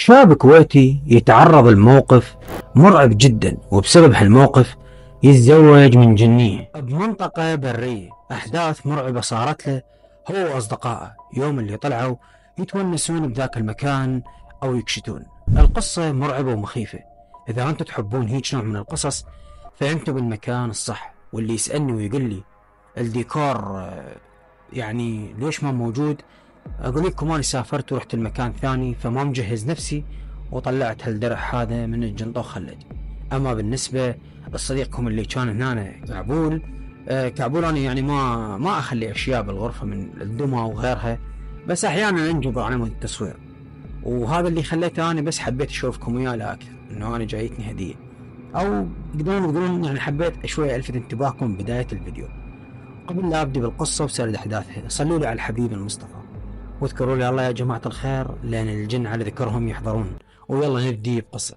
شاب كويتي يتعرض لموقف مرعب جدا، وبسبب هالموقف يتزوج من جنية بمنطقة برية. أحداث مرعبة صارت له هو وأصدقائه يوم اللي طلعوا يتونسون بذاك المكان أو يكشتون. القصة مرعبة ومخيفة. إذا أنتم تحبون هيج نوع من القصص فأنتم بالمكان الصح. واللي يسألني ويقول لي الديكور يعني ليش ما موجود، أقول لكم أنا سافرت ورحت المكان ثاني فما مجهز نفسي وطلعت هالدرع هذا من الجنطة وخلد. أما بالنسبة لصديقكم اللي كان هنا كعبول أنا يعني ما أخلي أشياء بالغرفة من الدمى وغيرها، بس أحيانا أنجبر على مود التصوير. وهذا اللي خليته أنا بس حبيت أشوفكم وياه لا أكثر، إنه أنا جايتني هدية، أو تقدرون يعني حبيت شوية ألفت انتباهكم بداية الفيديو. قبل لا أبدي بالقصة وسرد أحداثها صلوا لي على الحبيب المصطفى واذكروا لي الله يا جماعة الخير، لأن الجن على ذكرهم يحضرون. ويلا نبدي بقصة.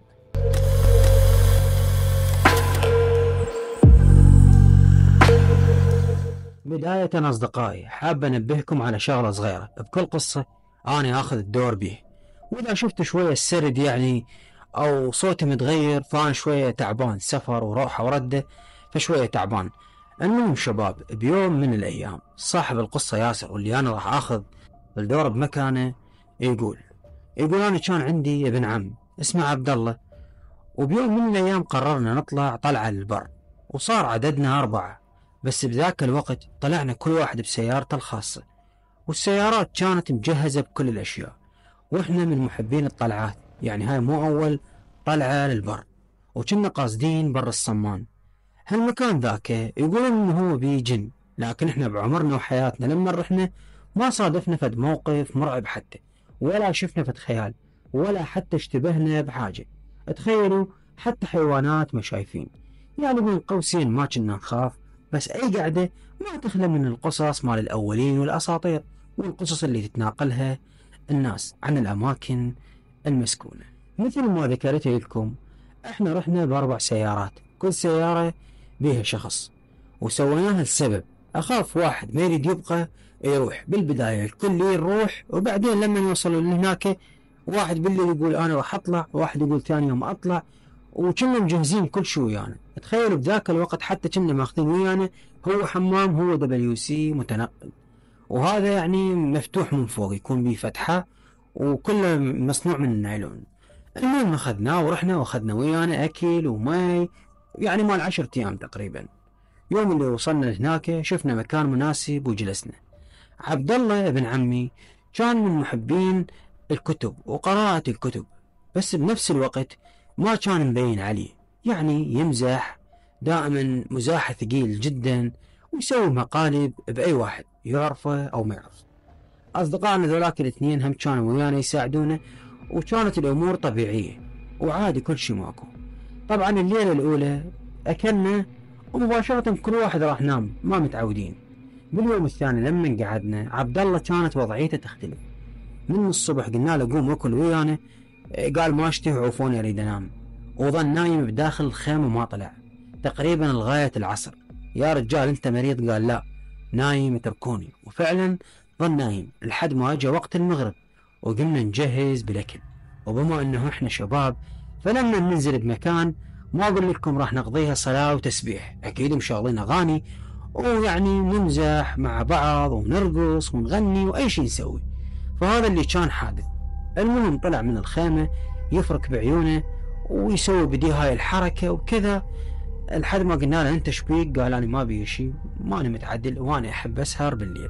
بداية أصدقائي حاب أنبهكم على شغلة صغيرة. بكل قصة أنا أخذ الدور به، وإذا شفت شوية السرد يعني أو صوتي متغير فأنا شوية تعبان، سفر وروحة وردة فشوية تعبان. المهم شباب، بيوم من الأيام صاحب القصة ياسر واللي أنا راح أخذ الدور بمكانه يقول أنا كان عندي ابن عم اسمه عبد الله، وبيوم من الأيام قررنا نطلع طلعة للبر، وصار عددنا 4. بس بذاك الوقت طلعنا كل واحد بسيارته الخاصة، والسيارات كانت مجهزة بكل الأشياء، وإحنا من محبين الطلعات، يعني هاي مو أول طلعة للبر، وكنا قاصدين بر الصمان. هالمكان ذاك يقولون إنه هو بيه جن، لكن إحنا بعمرنا وحياتنا لما رحنا ما صادفنا فد موقف مرعب حتى، ولا شفنا فد خيال، ولا حتى اشتبهنا بحاجة. تخيلوا حتى حيوانات ما شايفين. يعني بين قوسين ما كنا نخاف، بس أي قعدة ما تخلى من القصص مال الأولين والأساطير والقصص اللي تتناقلها الناس عن الأماكن المسكونة. مثل ما ذكرت لكم احنا رحنا ب4 سيارات، كل سيارة بيها شخص، وسويناها لسبب أخاف واحد ما يريد يبقى يروح. بالبداية الكل يروح، وبعدين لما يوصلوا لهناك واحد بالليل يقول أنا راح أطلع، واحد يقول ثاني يوم أطلع، وكنا مجهزين كل شيء ويانا. تخيلوا بذاك الوقت حتى كنا ماخذين ويانا هو حمام، هو WC متنقل، وهذا يعني مفتوح من فوق يكون به فتحة وكله مصنوع من النايلون. المهم أخذناه ورحنا وأخذنا ويانا أكل وماء، يعني مال 10 أيام تقريبا. يوم اللي وصلنا هناك شفنا مكان مناسب وجلسنا. عبد الله ابن عمي كان من محبين الكتب وقراءة الكتب، بس بنفس الوقت ما كان مبين عليه، يعني يمزح دائما مزاح ثقيل جدا، ويسوي مقالب بأي واحد يعرفه أو ما يعرفه. أصدقائنا ذولاك الاثنين هم كانوا ويانا يساعدونا، وكانت الأمور طبيعية وعادي كل شي ماكو. طبعا الليلة الأولى أكلنا ومباشرة كل واحد راح نام، ما متعودين. باليوم الثاني لما قعدنا عبد الله كانت وضعيته تختلف. من الصبح قلنا له قوم اكل ويانا، قال ما اشتهي عفوني اريد انام، وظل نايم بداخل الخيمة وما طلع تقريبا لغاية العصر. يا رجال انت مريض؟ قال لا نايم اتركوني. وفعلا ظل نايم لحد ما اجى وقت المغرب، وقمنا نجهز بالاكل. وبما انه احنا شباب فلما ننزل بمكان ما اقول لكم راح نقضيها صلاة وتسبيح، اكيد مشغلين اغاني ويعني نمزح مع بعض ونرقص ونغني واي شيء نسوي. فهذا اللي كان حادث. المهم طلع من الخيمة يفرك بعيونه ويسوي بدي هاي الحركة وكذا، لحد ما قلنا له انت شبيك؟ قال انا ما بي شيء، ما انا متعدل وانا احب اسهر بالليل.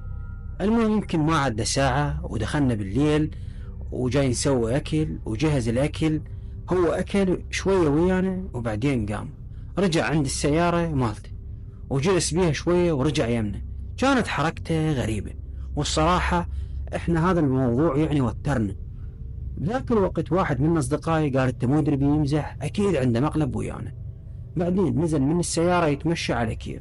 المهم يمكن ما عدى ساعة ودخلنا بالليل وجاي نسوي اكل، وجهز الاكل، هو اكل شوية ويانا وبعدين قام رجع عند السيارة مالته وجلس بيها شوية ورجع يمنا. كانت حركته غريبة، والصراحة احنا هذا الموضوع يعني وترنا. ذاك الوقت واحد من اصدقائي قال انت مو ادري بيمزح، اكيد عنده مقلب ويانا. بعدين نزل من السيارة يتمشى على كيف،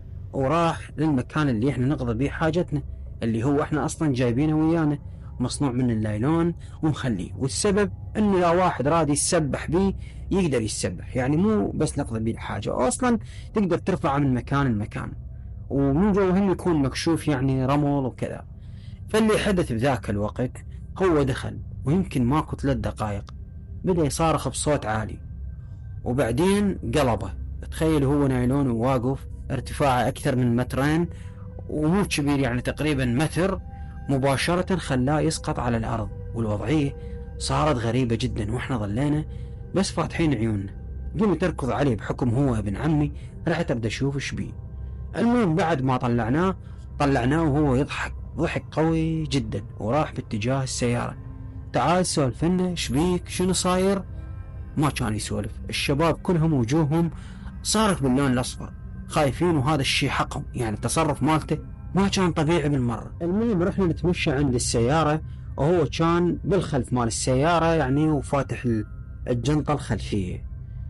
وراح للمكان اللي احنا نقضي بيه حاجتنا، اللي هو احنا اصلا جايبينه ويانا مصنوع من النايلون ومخليه. والسبب انه لو واحد راد يتسبح بيه يقدر يتسبح، يعني مو بس نقضي بيه الحاجة، اصلا تقدر ترفعه من مكان لمكان، ومن جوا هم يكون مكشوف يعني رمل وكذا. فاللي حدث بذاك الوقت هو دخل ويمكن ماكو 3 دقائق بدأ يصارخ بصوت عالي، وبعدين قلبه. تخيل هو نايلون وواقف ارتفاعه أكثر من 2 متر ومو كبير، يعني تقريبا 1 متر، مباشرة خلاه يسقط على الأرض. والوضعية صارت غريبة جدا، وإحنا ظلينا بس فاتحين عيوننا. قمت أركض عليه بحكم هو ابن عمي، رحت أبدأ أشوف إيش بيه. المهم بعد ما طلعناه وهو يضحك ضحك قوي جدا، وراح باتجاه السيارة. تعال سولفنا، إيش بيك، شنو صاير؟ ما كان يسولف. الشباب كلهم وجوههم صارت باللون الأصفر، خايفين، وهذا الشيء حقهم، يعني التصرف مالته ما كان طبيعي بالمرة. المهم رحنا نتمشى عند السيارة، وهو كان بالخلف مال السيارة يعني، وفاتح الجنطة الخلفية،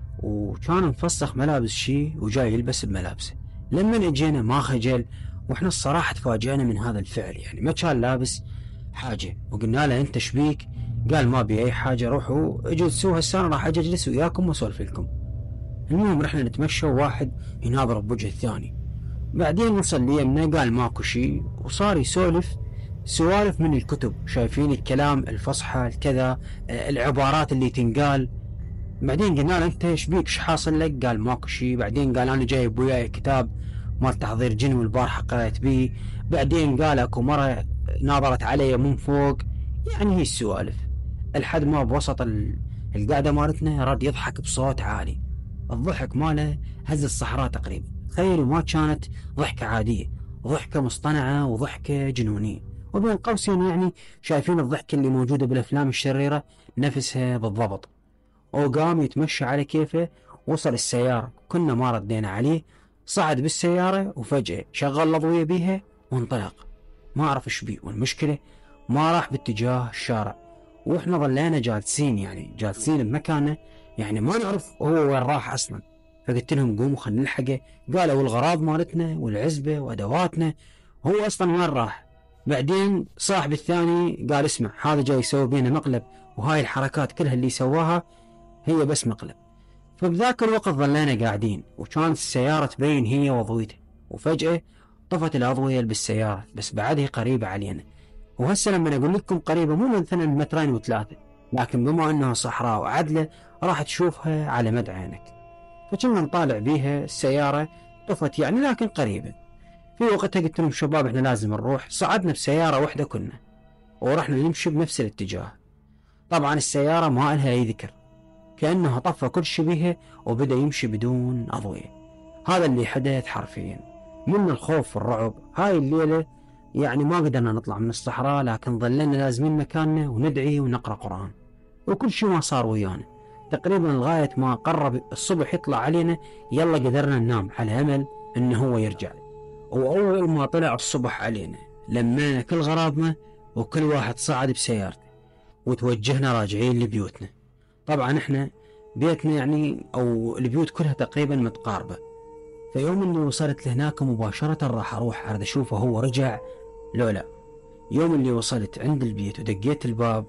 وكان مفسخ ملابس شي وجاي يلبس بملابسه. لما اجينا ما خجل، واحنا الصراحة تفاجئنا من هذا الفعل، يعني ما كان لابس حاجة. وقلنا له انت شبيك؟ قال ما بي اي حاجة، روحوا اجلسوا، هسه انا راح اجي اجلس وياكم واسولف لكم. المهم رحنا نتمشى، وواحد يناظر بوجه الثاني. بعدين وصل ليمنا قال ماكو شي، وصار يسولف سوالف من الكتب، شايفين الكلام الفصحى الكذا، العبارات اللي تنقال. بعدين قلنا له انت ايش بيك، ايش حاصل لك؟ قال ماكو شي. بعدين قال انا جايب وياي كتاب مال تحضير جن والبارحه قرأت بيه. بعدين قال اكو مره ناظرت علي من فوق. يعني هي السوالف، لحد ما بوسط القعده مالتنا رد يضحك بصوت عالي. الضحك ماله هز الصحراء تقريبا. تخيلوا ما كانت ضحكه عاديه، ضحكه مصطنعه وضحكه جنونيه. وبين قوسين يعني شايفين الضحكه اللي موجوده بالافلام الشريره نفسها بالضبط. وقام يتمشى على كيفه. وصل السيارة، كنا ما ردينا عليه. صعد بالسيارة وفجأة شغل الأضوية بيها وانطلق. ما أعرف إيش بيه، والمشكلة ما راح باتجاه الشارع، وإحنا ظلينا جالسين، يعني جالسين بمكانه، يعني ما نعرف هو وين راح أصلا. فقلت لهم قوموا خلينا نلحقه. قالوا والغراض مالتنا والعزبة وأدواتنا، هو أصلا وين راح؟ بعدين صاحب الثاني قال اسمع، هذا جاي يسوي بينا مقلب، وهاي الحركات كلها اللي سواها هي بس مقلب. فبذاك الوقت ظلينا قاعدين، وكانت السيارة تبين هي وضويته. وفجأة طفت الأضوية بالسيارة، بس بعدها قريبة علينا. وهسه لما أقول لكم قريبة مو من 2 مترين و3، لكن بما أنها صحراء وعدلة راح تشوفها على مد عينك. فكنا نطالع بيها السيارة، طفت يعني لكن قريبة. في وقتها قلت لهم شباب احنا لازم نروح. صعدنا بسيارة واحدة كنا، ورحنا نمشي بنفس الاتجاه. طبعا السيارة ما لها أي ذكر، كأنه طفى كل شي بيها وبدأ يمشي بدون أضوية. هذا اللي حدث حرفيا. من الخوف والرعب هاي الليلة يعني ما قدرنا نطلع من الصحراء، لكن ظلنا لازمين مكاننا وندعي ونقرأ قرآن. وكل شي ما صار ويانا تقريبا لغاية ما قرب الصبح يطلع علينا. يلا قدرنا ننام على أمل إنه هو يرجع. وأول ما طلع الصبح علينا لمينا كل غراضنا، وكل واحد صعد بسيارته، وتوجهنا راجعين لبيوتنا. طبعا احنا بيتنا يعني او البيوت كلها تقريبا متقاربة. فيوم اللي وصلت لهناك مباشرة راح اروح ارد اشوفه هو رجع لو لا. يوم اللي وصلت عند البيت ودقيت الباب،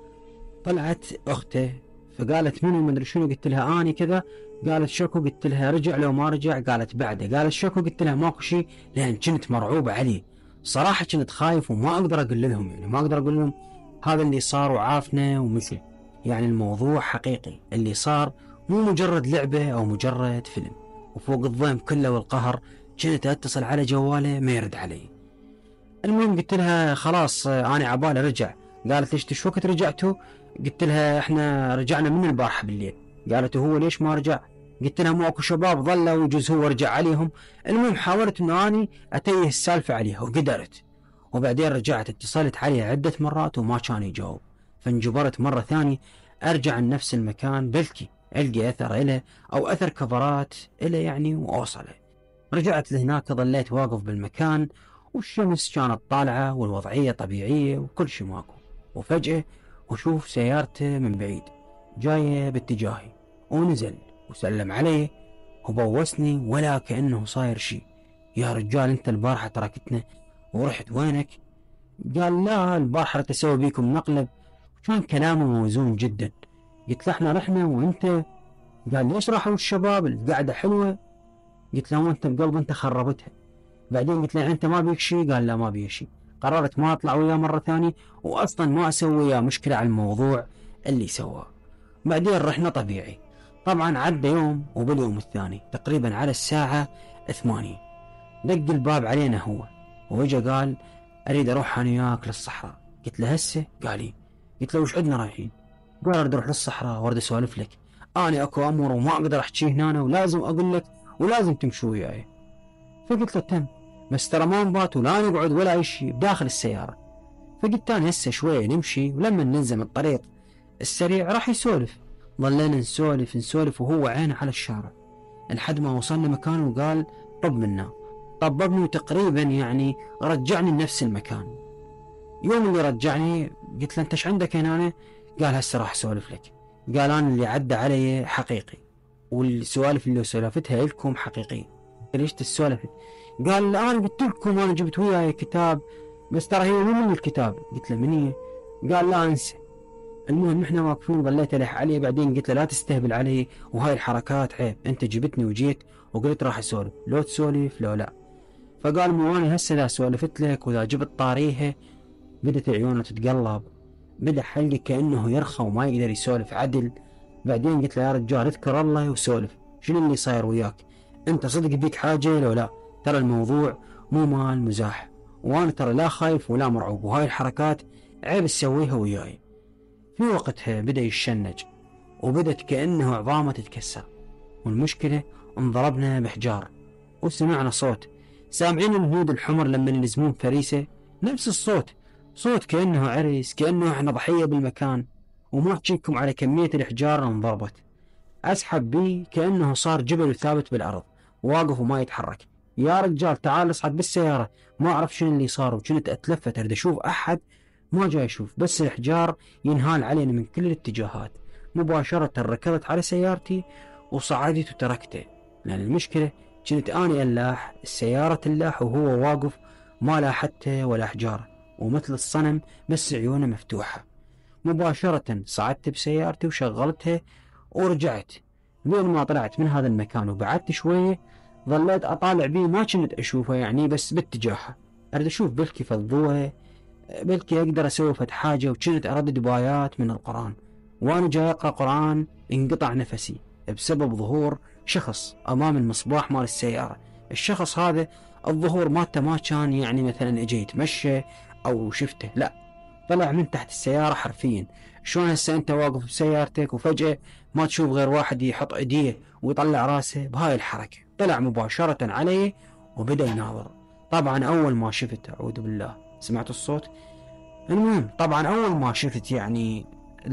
طلعت اخته، فقالت منو مدري شنو، قلت لها اني كذا. قالت شكو، قلت لها رجع لو ما رجع؟ قالت بعده. قالت شكو، قلت لها ماكو شي، لان كنت مرعوبة عليه صراحة، كنت خايف وما اقدر اقول لهم، يعني ما اقدر اقول لهم هذا اللي صار وعافنا ومشي. يعني الموضوع حقيقي، اللي صار مو مجرد لعبة او مجرد فيلم. وفوق الضيم كله والقهر كنت اتصل على جواله ما يرد علي. المهم قلت لها خلاص انا عبالي رجع. قالت ليش شو وقت رجعتوا؟ قلت لها احنا رجعنا من البارحة بالليل. قالت هو ليش ما رجع؟ قلت لها مو اكو شباب ظلوا ويجوز هو رجع عليهم. المهم حاولت انه اني اتيه السالفة عليها وقدرت. وبعدين رجعت اتصلت عليه عدة مرات وما كان يجاوب. فانجبرت مرة ثانية ارجع لنفس المكان، بلكي القي اثر له او اثر كفرات له يعني واوصله. رجعت لهناك، ظليت واقف بالمكان، والشمس كانت طالعة والوضعية طبيعية وكل شي ماكو. وفجأة وشوف سيارته من بعيد جاية باتجاهي، ونزل وسلم علي وبوسني ولا كأنه صاير شي. يا رجال انت البارحة تركتنا ورحت وينك؟ قال لا البارحة تسوي بيكم مقلب. كان كلامه موزون جدا. قلت له احنا رحنا وانت؟ قال ليش راحوا الشباب، القعدة حلوة. قلت له وانت بقلب انت خربتها. بعدين قلت له انت ما بيك شي؟ قال لا ما بي شي. قررت ما اطلع وياه مرة ثانية، واصلا ما اسوي وياه مشكلة على الموضوع اللي سواه. بعدين رحنا طبيعي. طبعا عدى يوم وباليوم الثاني تقريبا على الساعة 8 دق الباب علينا هو، وإجا قال اريد اروح انا وياك للصحراء. قلت له هسه؟ قال لي. قلت له وش عندنا رايحين؟ قال اريد اروح للصحراء واريد اسولف لك، انا اكو امر وما اقدر احكيه هنا ولازم اقول لك ولازم تمشوا وياي. فقلت له تم، بس ترى ما نبات ولا نقعد ولا اي شيء بداخل السيارة. فقلت انا هسه شوية نمشي ولما ننزل من الطريق السريع راح يسولف. ظلينا نسولف وهو عينه على الشارع لحد ما وصلنا مكان وقال طب منا. طببني وتقريبا يعني رجعني لنفس المكان. يوم اللي رجعني قلت له انت ايش عندك هنا؟ قال هسه راح اسولف لك. قال انا اللي عدى علي حقيقي والسوالف اللي سولفتها لكم حقيقية. ليش تسولفت؟ قال لا انا قلت لكم انا جبت وياي كتاب بس ترى هي مو من الكتاب. قلت له من هي؟ قال لا انسى. المهم احنا واقفين ظليت الح عليه، بعدين قلت له لا تستهبل علي وهاي الحركات عيب، انت جبتني وجيت وقلت راح اسولف، لو تسولف لو لا. فقال مو انا هسه اذا سولفت لك واذا جبت طاريها. بدت عيونه تتقلب، بدا حلقه كانه يرخى وما يقدر يسولف عدل. بعدين قلت له يا رجال اذكر الله وسولف، شنو اللي صاير وياك؟ انت صدق بيك حاجه لو لا؟ ترى الموضوع مو مال مزاح، وانا ترى لا خايف ولا مرعوب، وهاي الحركات عيب تسويها وياي. في وقتها بدا يتشنج وبدت كانه عظامه تتكسر، والمشكله انضربنا بحجار وسمعنا صوت. سامعين الهنود الحمر لما يلزمون فريسه؟ نفس الصوت، صوت كأنه عرس، كأنه احنا ضحية بالمكان. وما احكيكم على كمية الحجارة اللي انضربت. اسحب بي كأنه صار جبل وثابت بالارض، واقف وما يتحرك. يا رجال تعال اصعد بالسيارة. ما اعرف شنو اللي صار، وكنت اتلفت اريد اشوف احد، ما جاي اشوف، بس الحجار ينهال علينا من كل الاتجاهات. مباشرة ركضت على سيارتي وصعدت وتركته، لان المشكلة كنت اني الاح، السيارة تلاح وهو واقف ما لاحته ولا حجارة ومثل الصنم بس عيونه مفتوحة. مباشرة صعدت بسيارتي وشغلتها ورجعت. بين ما طلعت من هذا المكان وبعدت شوية ظليت أطالع بيه، ما كنت أشوفه يعني بس باتجاهه، أريد أشوف بلكي فضوه، بلكي أقدر أسوي فد حاجة. وكنت أردد بآيات من القرآن وأنا جاي أقرأ قرآن انقطع نفسي بسبب ظهور شخص أمام المصباح مال السيارة. الشخص هذا الظهور مالته ما كان يعني مثلا اجي يتمشى او شفته، لا، طلع من تحت السيارة حرفيا. شلون هسه انت واقف بسيارتك وفجأة ما تشوف غير واحد يحط ايديه ويطلع راسه بهاي الحركة؟ طلع مباشرة علي وبدأ يناظر. طبعا اول ما شفت، اعوذ بالله، سمعت الصوت. المهم طبعا اول ما شفت يعني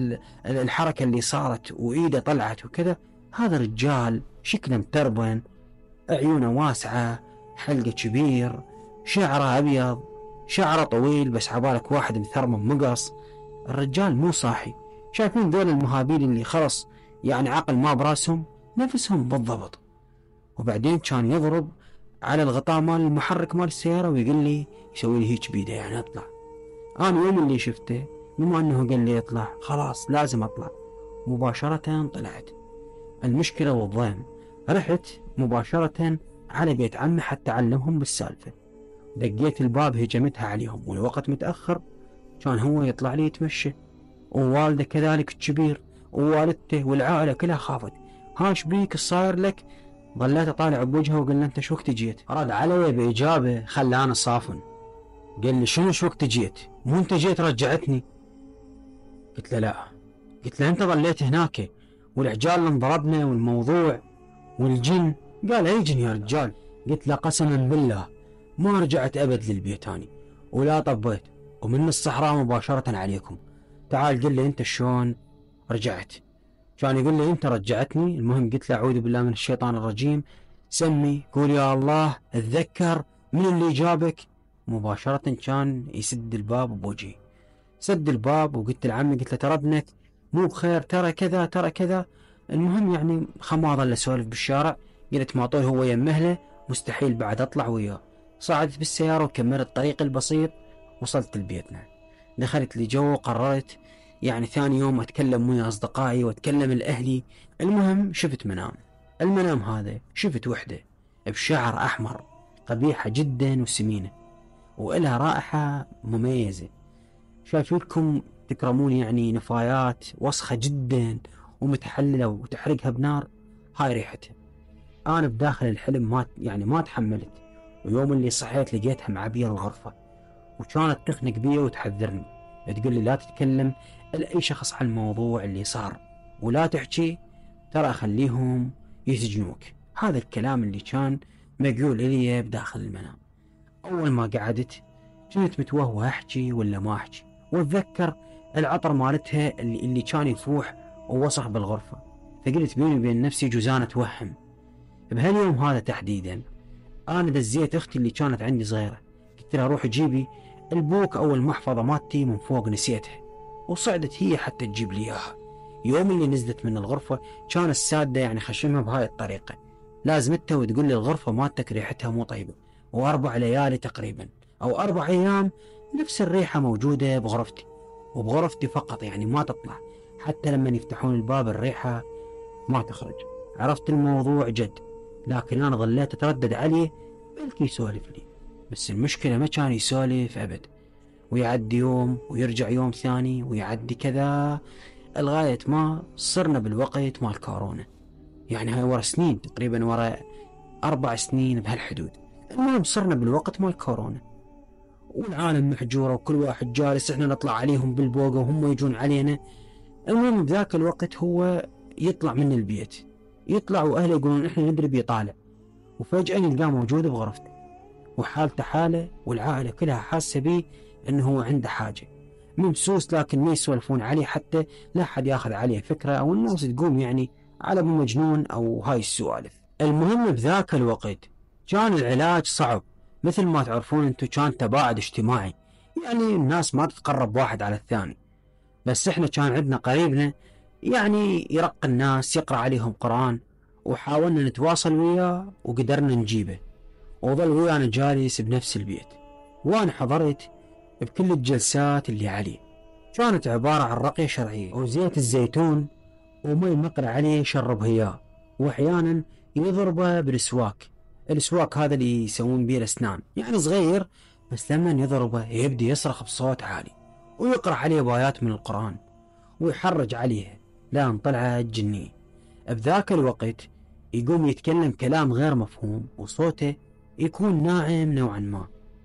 الحركة اللي صارت وايده طلعت وكذا، هذا رجال شكله متربن، عيونه واسعة، حلقه كبير، شعره ابيض، شعره طويل بس عبالك واحد مثرمم مقص. الرجال مو صاحي. شايفين ذول المهابيل اللي خلص يعني عقل ما براسهم؟ نفسهم بالضبط. وبعدين كان يضرب على الغطاء مال المحرك مال السيارة ويقول لي، يسوي لي هيك بيده يعني اطلع. انا يوم اللي شفته بما انه قال لي اطلع خلاص لازم اطلع. مباشرة طلعت. المشكلة والضيم، رحت مباشرة على بيت عمي حتى علمهم بالسالفة. دقيت الباب هجمتها عليهم، والوقت متأخر، كان هو يطلع لي يتمشى، ووالده كذلك الكبير، ووالدته والعائلة كلها خافت. هاش بيك الصاير لك؟ ظليت اطالع بوجهه وقال له انت شو وقت جيت؟ رد علي بإجابة خلاني صافن. قال لي شنو شو وقت جيت؟ مو انت جيت رجعتني؟ قلت له لا. قلت له انت ظليت هناك والعجال اللي انضربنا والموضوع والجن. قال اي جن يا رجال؟ قلت له قسما بالله ما رجعت ابد للبيت اني ولا طبيت، ومن الصحراء مباشرة عليكم. تعال قل لي انت شلون رجعت؟ كان يقول لي انت رجعتني. المهم قلت له اعوذ بالله من الشيطان الرجيم، سمي، قول يا الله، اتذكر من اللي جابك. مباشرة كان يسد الباب بوجهي. سد الباب وقلت لعمي، قلت له ترى ابنك مو بخير، ترى كذا ترى كذا. المهم يعني ما ظل اسولف بالشارع. قلت ما طول هو يمهله مستحيل بعد اطلع وياه. صعدت بالسيارة وكملت الطريق البسيط، وصلت لبيتنا. دخلت لي جو وقررت يعني ثاني يوم اتكلم ويا اصدقائي واتكلم لاهلي. المهم شفت منام. المنام هذا شفت وحدة بشعر احمر قبيحة جدا وسمينة، وإلها رائحة مميزة. شايفينكم تكرمون يعني نفايات وسخة جدا ومتحللة وتحرقها بنار، هاي ريحتها. أنا بداخل الحلم ما تحملت، ويوم اللي صحيت لقيتها معبية الغرفة، وكانت تخنق بي وتحذرني، تقول لي لا تتكلم لأي شخص عن الموضوع اللي صار، ولا تحكي ترى أخليهم يسجنوك. هذا الكلام اللي كان مقول لي بداخل المنام. أول ما قعدت كنت متوهوة أحكي ولا ما أحكي، وأتذكر العطر مالتها اللي كان يفوح ووسخ بالغرفة، فقلت بيني وبين نفسي جزانة توهم. بهاليوم هذا تحديدا أنا دزيت أختي اللي كانت عندي صغيرة، قلت لها روح جيبي البوك أو المحفظة مالتي من فوق، نسيتها، وصعدت هي حتى تجيب لي إياها. يوم اللي نزلت من الغرفة كان السادة يعني خشمها بهاي الطريقة، لازمتها وتقول لي الغرفة مالتك ريحتها مو طيبة، و4 ليالي تقريبا أو 4 أيام نفس الريحة موجودة بغرفتي، وبغرفتي فقط يعني ما تطلع، حتى لما يفتحون الباب الريحة ما تخرج. عرفت الموضوع جد، لكن أنا ظليت أتردد عليه بلكي يسولف لي، بس المشكلة ما كان يسولف أبد، ويعدي يوم ويرجع يوم ثاني ويعدي كذا، لغاية ما صرنا بالوقت مال كورونا. يعني هاي ورا سنين تقريبا، ورا 4 سنين بهالحدود. المهم صرنا بالوقت مال كورونا، والعالم محجورة وكل واحد جالس، احنا نطلع عليهم بالبوقة وهم يجون علينا. المهم بذاك الوقت هو يطلع من البيت، يطلع واهله يقولون احنا ندري بيطالع، وفجأة نلقاه موجود بغرفته وحالته حالة، والعائلة كلها حاسة بيه انه هو عنده حاجة، ممسوس، لكن ما يسولفون عليه حتى لا حد ياخذ عليه فكرة او الناس تقوم يعني على ابو مجنون او هاي السوالف. المهم بذاك الوقت كان العلاج صعب، مثل ما تعرفون انتم كان تباعد اجتماعي، يعني الناس ما تتقرب واحد على الثاني، بس احنا كان عندنا قريبنا يعني يرقى الناس، يقرأ عليهم قرآن، وحاولنا نتواصل وياه وقدرنا نجيبه، وظل ويانا جالس بنفس البيت، وانا حضرت بكل الجلسات اللي عليه. كانت عبارة عن رقية شرعية وزيت الزيتون ومي مقرى عليه يشرب اياه، واحيانا يضربه بالسواك، السواك هذا اللي يسوون بيه الاسنان، يعني صغير، بس لما يضربه يبدي يصرخ بصوت عالي ويقرأ عليه بايات من القرآن ويحرج عليها لان طلعت جنية. بذاك الوقت يقوم يتكلم كلام غير مفهوم، وصوته يكون ناعم نوعا ما،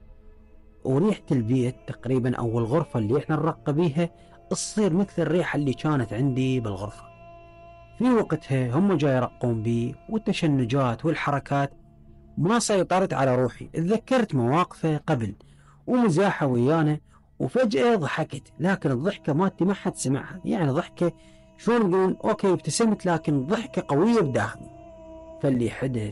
وريحة البيت تقريبا او الغرفة اللي احنا نرقى بيها تصير مثل الريحة اللي كانت عندي بالغرفة. في وقتها هم جاي يرقون بي، والتشنجات والحركات ما سيطرت على روحي، تذكرت مواقفه قبل ومزاحه ويانا، وفجأة ضحكت، لكن الضحكة مالتي ما حد سمعها، يعني ضحكة شلون نقول اوكي ابتسمت، لكن ضحكة قوية بداخلي. فاللي حدث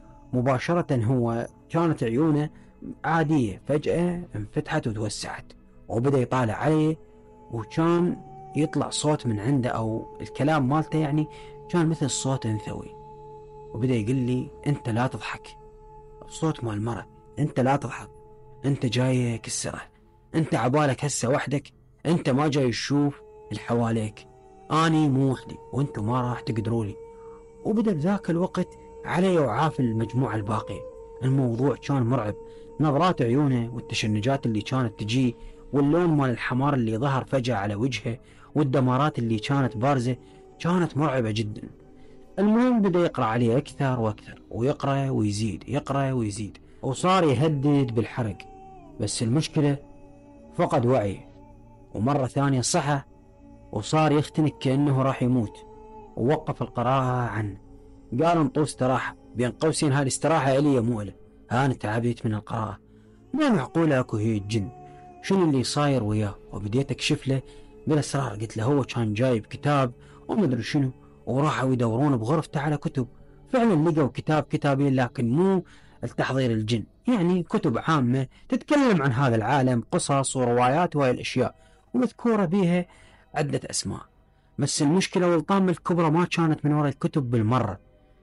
مباشرة هو كانت عيونه عادية فجأة انفتحت وتوسعت، وبدأ يطالع علي، وكان يطلع صوت من عنده او الكلام مالته يعني كان مثل صوت انثوي، وبدأ يقول لي انت لا تضحك، بصوت مال مرة، انت لا تضحك، انت جاي كسره، انت عبالك هسه وحدك، انت ما جاي تشوف اللي حواليك، اني مو وحدي وانتم ما راح تقدروا لي. وبدأ بذاك الوقت علي وعاف المجموعة الباقية. الموضوع كان مرعب، نظرات عيونه والتشنجات اللي كانت تجي، واللون مال الحمار اللي ظهر فجأة على وجهه، والدمارات اللي كانت بارزة، كانت مرعبة جدا. المهم بدأ يقرأ عليه أكثر وأكثر، ويقرأ ويزيد، يقرأ ويزيد، وصار يهدد بالحرق. بس المشكلة فقد وعيه، ومرة ثانية صحى وصار يختنق كأنه راح يموت، ووقف القراءة عنه، قال انطوا استراحة، بين قوسين هذه استراحة إلي مو إله، أنا تعبت من القراءة، ما معقولة أكو هي الجن، شنو اللي صاير وياه؟ وبديت أكشف له بالأسرار، قلت له هو كان جايب كتاب ومدري شنو، وراحوا يدورون بغرفته على كتب، فعلا لقوا كتاب كتابين، لكن مو التحضير الجن، يعني كتب عامة تتكلم عن هذا العالم، قصص وروايات وهاي الأشياء، ومذكورة بيها عدة أسماء. بس المشكلة والطامة الكبرى ما كانت من وراء الكتب بالمرة.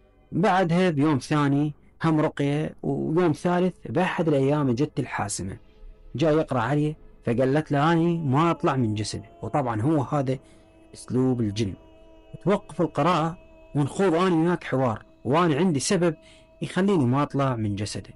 بعدها بيوم ثاني هم رقية، ويوم ثالث بأحد الأيام جت الحاسمة، جاء يقرأ عليه، فقالت له أني ما أطلع من جسده، وطبعا هو هذا أسلوب الجن، توقف القراءة ونخوض أنا وياك حوار، وأنا عندي سبب يخليني ما أطلع من جسده.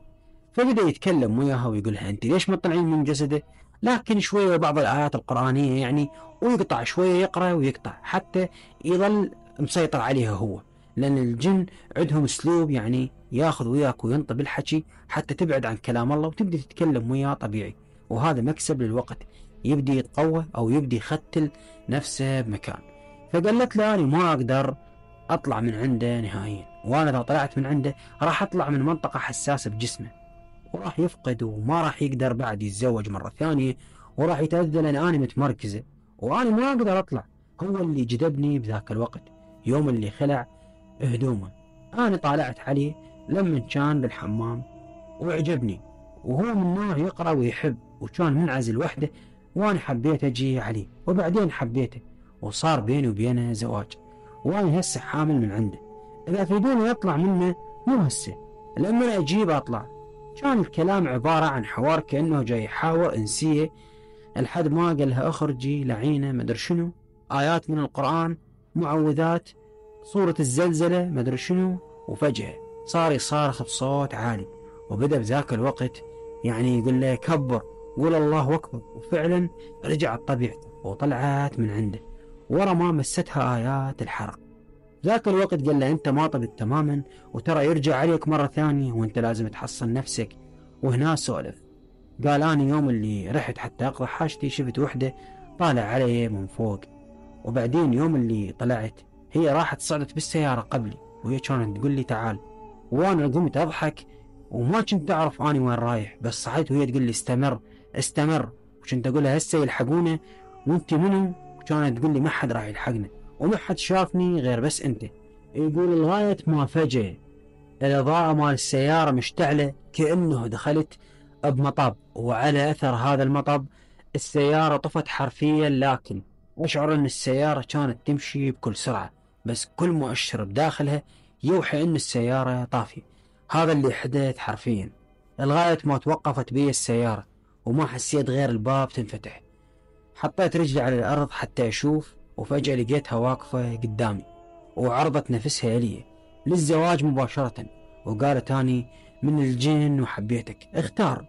فبدأ يتكلم وياها ويقول لها أنت ليش ما تطلعين من جسده، لكن شوية بعض الآيات القرآنية يعني، ويقطع شوية يقرأ ويقطع حتى يظل مسيطر عليها هو، لأن الجن عندهم أسلوب يعني ياخذ وياك وينطي بالحكي حتى تبعد عن كلام الله وتبدي تتكلم وياه طبيعي، وهذا مكسب للوقت، يبدي يتقوى أو يبدي يختل نفسه بمكان. فقالت له أنا ما أقدر أطلع من عنده نهائيا، وأنا إذا طلعت من عنده راح أطلع من منطقة حساسة بجسمه، وراح يفقد وما راح يقدر بعد يتزوج مرة ثانية، وراح يتأذى لأن أنا متمركزة وأنا ما أقدر أطلع. هو اللي جذبني بذاك الوقت يوم اللي خلع هدومه، أنا طالعت عليه لما كان بالحمام وعجبني، وهو من نوع يقرأ ويحب، وكان منعزل وحده، وأنا حبيت أجي عليه، وبعدين حبيته وصار بيني وبينه زواج، وأنا هسه حامل من عنده، إذا تريدون يطلع منه مو هسه، لما أجيب أطلع. كان الكلام عبارة عن حوار كأنه جاي يحاور إنسية، لحد ما قال لها اخرجي لعينة مدري شنو، آيات من القرآن، معوذات، صورة الزلزلة مدري شنو، وفجأة صار يصارخ بصوت عالي، وبدأ بذاك الوقت يعني يقول له كبر، قول الله أكبر، وفعلا رجعت طبيعته وطلعت من عنده ورا ما مستها آيات الحرق. ذاك الوقت قال له أنت ما طبت تماما، وترى يرجع عليك مرة ثانية وأنت لازم تحصن نفسك. وهنا سولف، قال أنا يوم اللي رحت حتى أقضي حاجتي شفت وحدة طالع علي من فوق، وبعدين يوم اللي طلعت هي راحت صعدت بالسيارة قبلي، وهي كانت تقول لي تعال، وأنا قمت أضحك وما كنت أعرف أنا وين رايح، بس صحيت وهي تقول لي استمر استمر، وكنت أقول لها هسه يلحقونا وأنت منو؟ وكانت تقول لي ما حد راح يلحقنا وما حد شافني غير بس أنت. يقول لغاية ما فجأة الإضاءة مال السيارة مشتعلة كأنه دخلت بمطب، وعلى أثر هذا المطب السيارة طفت حرفيا، لكن أشعر أن السيارة كانت تمشي بكل سرعة، بس كل مؤشر بداخلها يوحي أن السيارة طافية. هذا اللي حدث حرفيا لغاية ما توقفت بي السيارة، وما حسيت غير الباب تنفتح. حطيت رجلي على الأرض حتى أشوف، وفجأة لقيتها واقفة قدامي وعرضت نفسها لي للزواج مباشرة، وقالت أني من الجن وحبيتك، اختار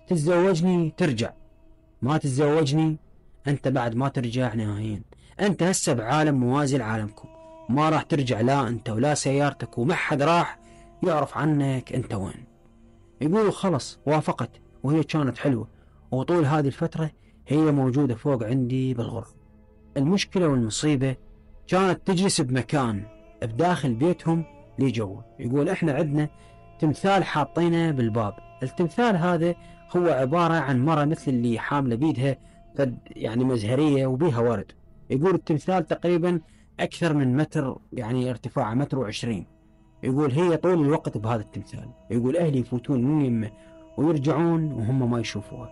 تتزوجني ترجع، ما تتزوجني أنت بعد ما ترجع نهائيا، أنت هسه بعالم موازي لعالمكم، ما راح ترجع لا أنت ولا سيارتك، وما حد راح يعرف عنك أنت وين. يقولوا خلص وافقت، وهي كانت حلوة، وطول هذه الفترة هي موجودة فوق عندي بالغرفة. المشكلة والمصيبة كانت تجلس بمكان بداخل بيتهم لي جوا. يقول احنا عندنا تمثال حاطينه بالباب، التمثال هذا هو عبارة عن مرة مثل اللي حاملة بيدها قد يعني مزهرية وبيها ورد. يقول التمثال تقريبا أكثر من متر، يعني ارتفاعه 1.20 متر. يقول هي طول الوقت بهذا التمثال، يقول أهلي يفوتون من يمه ويرجعون وهم ما يشوفوها.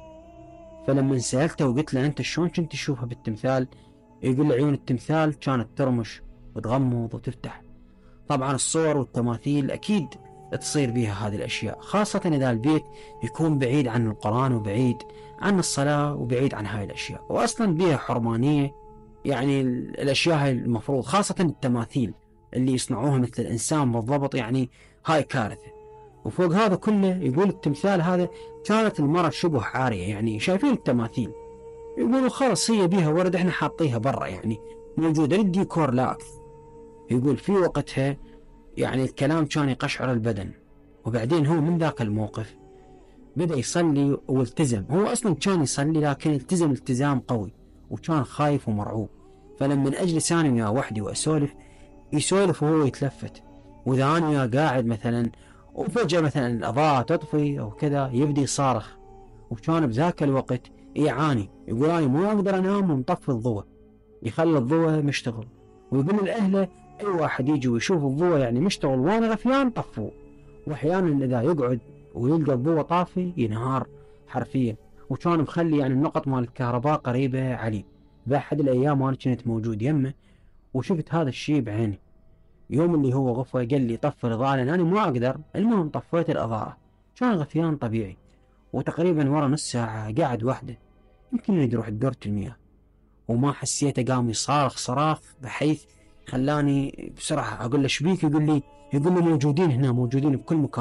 فلما سألته وقلت له أنت شلون كنت تشوفها بالتمثال، يقول لي عيون التمثال كانت ترمش وتغمض وتفتح. طبعا الصور والتماثيل أكيد تصير بيها هذه الأشياء، خاصة إذا البيت يكون بعيد عن القرآن وبعيد عن الصلاة وبعيد عن هاي الأشياء، وأصلا بيها حرمانية، يعني الأشياء هاي المفروض، خاصة التماثيل اللي يصنعوها مثل الإنسان بالضبط، يعني هاي كارثة. وفوق هذا كله يقول التمثال هذا كانت المرأة شبه عارية، يعني شايفين التماثيل، يقولوا خلاص هي بيها ورد احنا حاطيها برا، يعني موجودة للديكور لا أكثر. يقول في وقتها يعني الكلام كان يقشعر البدن. وبعدين هو من ذاك الموقف بدأ يصلي والتزم، هو أصلا كان يصلي لكن التزم التزام قوي، وكان خايف ومرعوب. فلما أجلس أنا وياه وحدي وأسولف يسولف وهو يتلفت، وإذا أنا وياه قاعد مثلا وفجأة مثلا الأضاءة تطفي أو كذا يبدي يصارخ. وكان بذاك الوقت يعاني، يقول أنا مو أقدر أنام ومطفي الضوء، يخلي الضوء مشتغل، ويقول لأهله أي واحد يجي ويشوف الضوء يعني مشتغل وأنا غثيان طفوه. وأحيانا إذا يقعد ويلقى الضوء طافي ينهار حرفيا. وكان مخلي يعني النقط مال الكهرباء قريبة عليه. بأحد الأيام أنا كنت موجود يمه وشفت هذا الشيء بعيني، يوم اللي هو غفوة قال لي طفي الإضاءة لأن أنا ما أقدر. المهم طفيت الإضاءة، كان غثيان طبيعي، وتقريبا ورا نص ساعة قاعد وحده، يمكن يريد يروح دورة المياه، وما حسيته قام يصارخ صراخ بحيث خلاني بسرعة أقول له شبيك، يقول لي موجودين هنا، موجودين بكل مكان.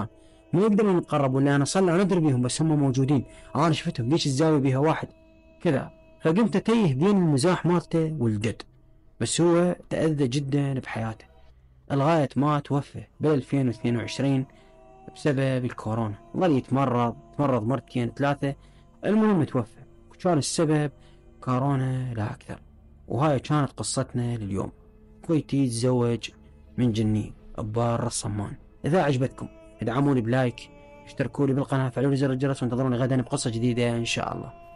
مو يقدرون يتقربون لأن صلى ندري بيهم بس هم موجودين. أنا شفتهم ليش الزاوية بيها واحد كذا. فقمت أتيه بين المزاح مالته والجد، بس هو تأذى جدا بحياته لغاية ما توفى ب 2022 بسبب الكورونا. ظل يتمرض مرتين ثلاثة، المهم توفى. وكان السبب كورونا لا أكثر. وهاي كانت قصتنا لليوم. كويتي تزوج من جني ببار الصمان. إذا عجبتكم ادعموني بلايك، اشتركوا لي بالقناة، فعلوا زر الجرس، وانتظروني غدا بقصة جديدة إن شاء الله.